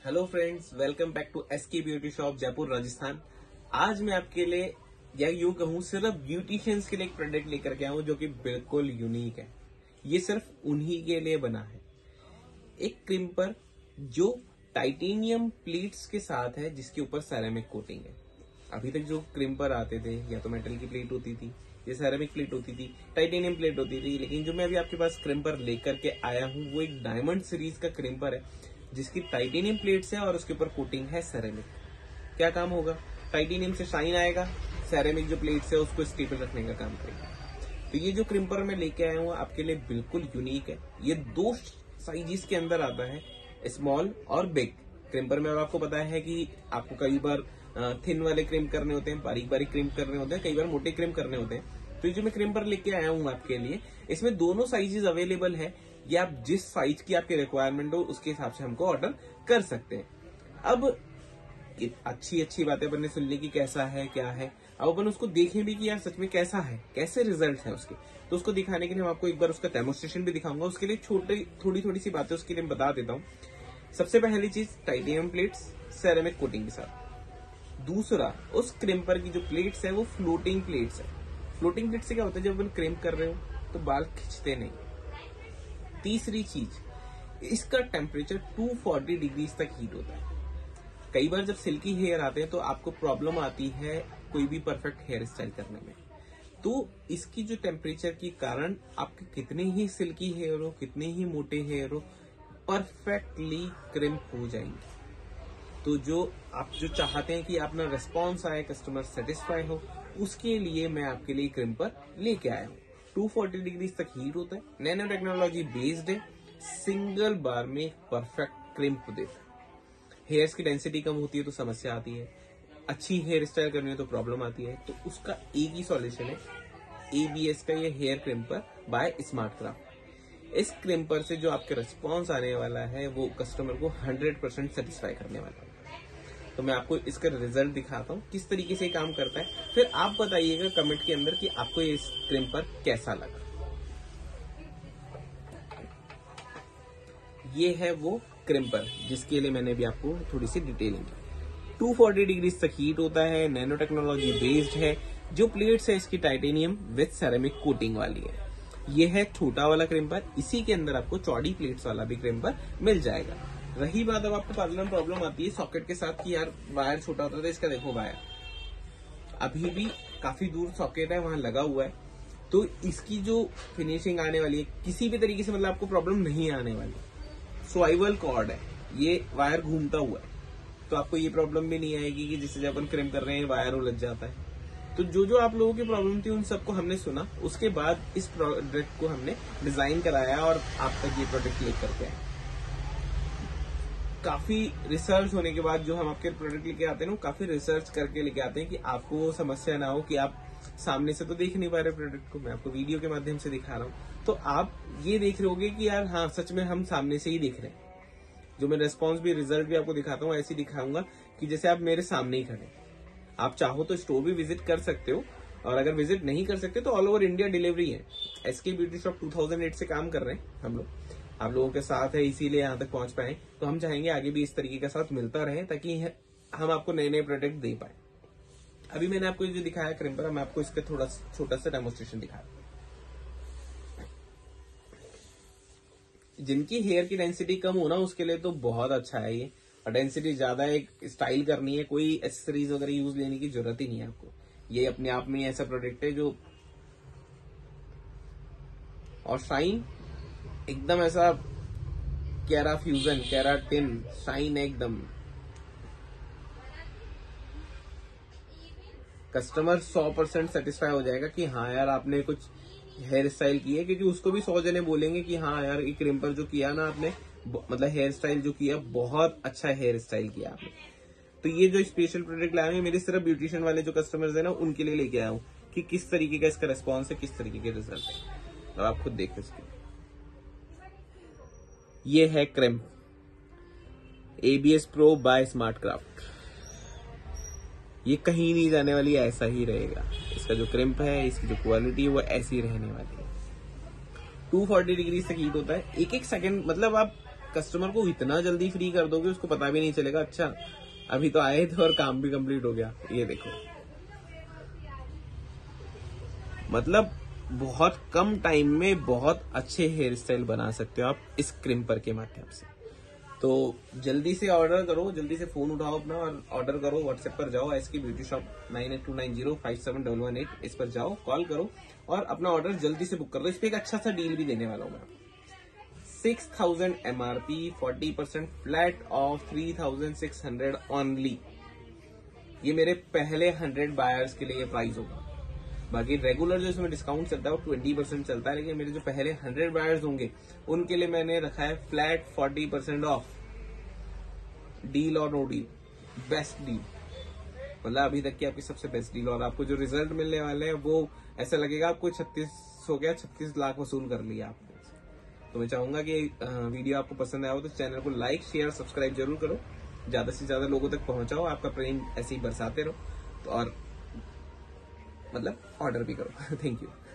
Hello friends, welcome back to SK beauty shop Jaipur Rajasthan. आज मैं आपके लिए या यूं कहूं सिर्फ ब्यूटिशियंस के लिए एक प्रोडक्ट लेकर के आया हूं जो कि बिल्कुल यूनिक है। ये सिर्फ उन्हीं के लिए बना है। एक क्रिम्पर जो टाइटेनियम प्लेट्स के साथ है जिसके ऊपर सेरेमिक कोटिंग है। अभी तक जो क्रिम्पर आते थे या तो मेटल की प्लेट होती थी या सेरेमिक प्लेट होती थी, टाइटेनियम प्लेट होती थी, लेकिन जो मैं अभी आपके पास क्रिम्पर लेकर के आया हूं वो एक डायमंड सीरीज का क्रिम्पर है जिसकी टाइटेनियम प्लेट्स है और उसके ऊपर कोटिंग है सेरेमिक। क्या काम होगा? टाइटेनियम से शाइन आएगा, सेरेमिक जो प्लेट्स है उसको स्टेबल रखने का काम करेगा। तो ये जो क्रिम्पर मैं लेके आया हूँ आपके लिए बिल्कुल यूनिक है। ये दो साइजेस के अंदर आता है, स्मॉल और बिग। क्रिम्पर में आपको पता है कि आपको कई बार थिन वाले क्रिम करने होते हैं, बारीक बारीक क्रिम करने होते हैं, कई बार मोटे क्रिम करने होते हैं। तो ये जो मैं क्रिम्पर लेके आया हूँ आपके लिए, इसमें दोनों साइजेस अवेलेबल है। ये आप जिस साइज की आपकी रिक्वायरमेंट हो उसके हिसाब से हमको ऑर्डर कर सकते हैं। अब अच्छी बातें अपन ने सुन ली कि कैसा है क्या है, अब अपन उसको देखें भी कि यार सच में कैसा है, कैसे रिजल्ट है उसके। तो उसको दिखाने के लिए मैं आपको एक बार उसका डेमोन्स्ट्रेशन भी दिखाऊंगा। उसके लिए थोड़ी सी बातें उसके लिए बता देता हूँ। सबसे पहली चीज, टाइटेनियम प्लेट्स सेरेमिक कोटिंग के साथ। दूसरा, उस क्रिम्पर की जो प्लेट्स है वो फ्लोटिंग प्लेट्स है। फ्लोटिंग प्लेट से क्या होता है, जब अपन क्रिम्प कर रहे हो तो बाल खिंचते नहीं। तीसरी चीज, इसका टेम्परेचर 240 डिग्री तक हीट होता है। कई बार जब सिल्की हेयर आते हैं तो आपको प्रॉब्लम आती है कोई भी परफेक्ट हेयर स्टाइल करने में। तो इसकी जो टेम्परेचर के कारण आपके कितने ही सिल्की हेयर हो, कितने ही मोटे हेयर हो, परफेक्टली क्रिम्प हो जाएंगे। तो जो आप जो चाहते हैं कि अपना रिस्पॉन्स आए, कस्टमर सेटिस्फाई हो, उसके लिए मैं आपके लिए क्रिम्पर लेके आया हूँ। 240 डिग्री तक हीट होता है, नैनो टेक्नोलॉजी बेस्ड है, सिंगल बार में परफेक्ट क्रिम्प देता है। हेयर्स की डेंसिटी कम होती है तो समस्या आती है, अच्छी हेयर स्टाइल करनी है तो प्रॉब्लम आती है। तो उसका एक ही सॉल्यूशन है, एबीएस का ये hair crimper by smart craft. इस क्रिम्पर से जो आपके रिस्पॉन्स आने वाला है वो कस्टमर को 100% सेटिस्फाई करने वाला है। तो मैं आपको इसका रिजल्ट दिखाता हूँ किस तरीके से काम करता है, फिर आप बताइएगा कमेंट के अंदर कि आपको ये क्रिम्पर कैसा लगा। ये है वो क्रिम्पर जिसके लिए मैंने भी आपको थोड़ी सी डिटेलिंग दी। 240 डिग्री तक हीट होता है, नैनो टेक्नोलॉजी बेस्ड है। जो प्लेट्स है इसकी टाइटेनियम विद सेरेमिक कोटिंग वाली है। ये है छोटा वाला क्रिम्पर, इसी के अंदर आपको चौड़ी प्लेट्स वाला भी क्रिम्पर मिल जाएगा। रही बात, अब आपको प्रॉब्लम आती है सॉकेट के साथ कि यार वायर छोटा होता था, इसका देखो वायर अभी भी काफी दूर सॉकेट है, वहां लगा हुआ है। तो इसकी जो फिनिशिंग आने वाली है किसी भी तरीके से, मतलब आपको प्रॉब्लम नहीं आने वाली। स्वाइवल कॉर्ड है, ये वायर घूमता हुआ है, तो आपको ये प्रॉब्लम भी नहीं आएगी कि जिससे जब अपन क्रिम कर रहे हैं वायर उलझ जाता है। तो जो आप लोगों की प्रॉब्लम थी उन सबको हमने सुना, उसके बाद इस प्रोडक्ट को हमने डिजाइन कराया और आप तक ये प्रोडक्ट लेकर के आए। काफी रिसर्च होने के बाद जो हम आपके प्रोडक्ट लेके आते हैं ना, काफी रिसर्च करके लेके आते हैं कि आपको वो समस्या ना हो कि आप सामने से तो देख नहीं पा रहे प्रोडक्ट को, मैं आपको वीडियो के माध्यम से दिखा रहा हूँ, तो आप ये देख रहे होगे कि यार हाँ सच में हम सामने से ही देख रहे हैं। जो मैं रेस्पॉन्स भी, रिजल्ट भी आपको दिखाता हूँ, ऐसे दिखाऊंगा कि जैसे आप मेरे सामने ही खड़े। आप चाहो तो स्टोर भी विजिट कर सकते हो, और अगर विजिट नहीं कर सकते तो ऑल ओवर इंडिया डिलीवरी है। एसके ब्यूटी शॉप 2008 से काम कर रहे हैं हम लोग, आप लोगों के साथ है, इसीलिए यहाँ तक पहुंच पाए। तो हम चाहेंगे आगे भी इस तरीके का साथ मिलता रहे ताकि हम आपको नए नए प्रोडक्ट दे पाए। अभी मैंने आपको जो दिखाया क्रिम्पर, मैं आपको इसका थोड़ा छोटा सा डेमोन्स्ट्रेशन दिखाया। जिनकी हेयर की डेंसिटी कम हो ना उसके लिए तो बहुत अच्छा है ये, और डेंसिटी ज्यादा एक स्टाइल करनी है, कोई एक्सेसरीज वगैरह यूज लेने की जरूरत ही नहीं है आपको। ये अपने आप में ऐसा प्रोडक्ट है जो, और शाइन एकदम ऐसा केराफ्यूजन, केराटिन शाइन है एकदम। कस्टमर 100% सेटिस्फाई हो जाएगा कि हाँ यार आपने कुछ हेयर स्टाइल की है, क्योंकि उसको भी 100 जने बोलेंगे कि हाँ यार ये क्रिम्पर जो किया ना आपने, मतलब हेयर स्टाइल जो किया, बहुत अच्छा हेयर स्टाइल किया आपने। तो ये जो स्पेशल प्रोडक्ट लाए हैं मेरे सिर्फ ब्यूटिशियन वाले जो कस्टमर्स है ना उनके लिए लेके आया हूँ कि किस तरीके का इसका रिस्पॉन्स है, किस तरीके के रिजल्ट है। तो आप खुद देख सकते। ये है crimp ABS pro by smart craft. ये कहीं नहीं जाने वाली, ऐसा ही रहेगा। इसका जो क्रिम्प है, इसकी जो क्वालिटी है वो ऐसी रहने वाली है। 240 डिग्री तक हीट होता है, एक सेकंड, मतलब आप कस्टमर को इतना जल्दी फ्री कर दोगे उसको पता भी नहीं चलेगा, अच्छा अभी तो आए थे और काम भी कंप्लीट हो गया। ये देखो, मतलब बहुत कम टाइम में बहुत अच्छे हेयर स्टाइल बना सकते हो आप इस क्रिम्पर के माध्यम से। तो जल्दी से ऑर्डर करो, जल्दी से फोन उठाओ अपना और ऑर्डर करो। व्हाट्सएप पर जाओ, SK ब्यूटी शॉप 9829057118, इस पर जाओ, कॉल करो और अपना ऑर्डर जल्दी से बुक कर दो। इस पे एक अच्छा सा डील भी देने वाला हूँ मैं। 6000 MRP, 40% फ्लैट ऑफ 3600 ओनली। ये मेरे पहले 100 बायर्स के लिए ये प्राइस होगा। बाकी रेगुलर जो इसमें डिस्काउंट चलता है वो 20% चलता है, लेकिन मेरे जो पहले 100 बायर्स होंगे उनके लिए मैंने रखा है फ्लैट 40% ऑफ। डील और नो डील, बेस्ट डील, मतलब अभी तक की आपकी सबसे बेस्ट डील। और आपको जो रिजल्ट मिलने वाले हैं वो ऐसा लगेगा आपको 36 लाख वसूल कर लिया आपने। तो मैं चाहूंगा कि वीडियो आपको पसंद आया हो तो चैनल को लाइक, शेयर, सब्सक्राइब जरूर करो, ज्यादा से ज्यादा लोगों तक पहुंचाओ, आपका प्रेम ऐसे ही बरसाते रहो। तो और मतलब ऑर्डर भी करो। Thank you.